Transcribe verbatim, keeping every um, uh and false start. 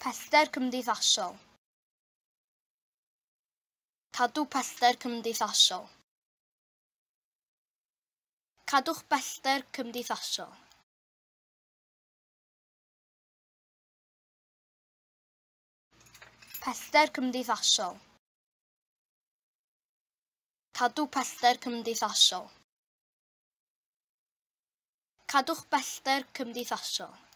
Pellter cymdeithasol. Cadw pellter cymdeithasol. Cadwch bellter cymdeithasol. Pellter cymdeithasol. Cadw pellter cymdeithasol. Cadwch bellter cymdeithasol.